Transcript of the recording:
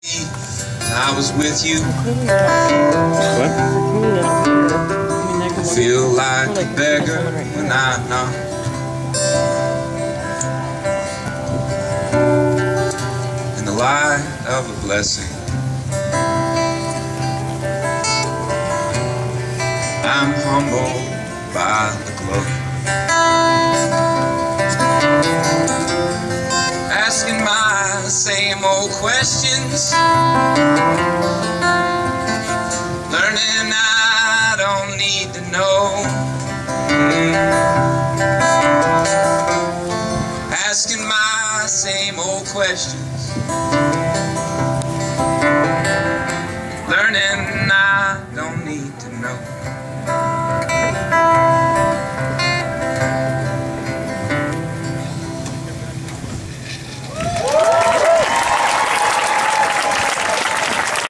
I was with you. What? I feel like a beggar when I knock. In the light of a blessing, I'm humbled by the glow. Asking my same old questions, learning I don't need to know. Asking my same old questions,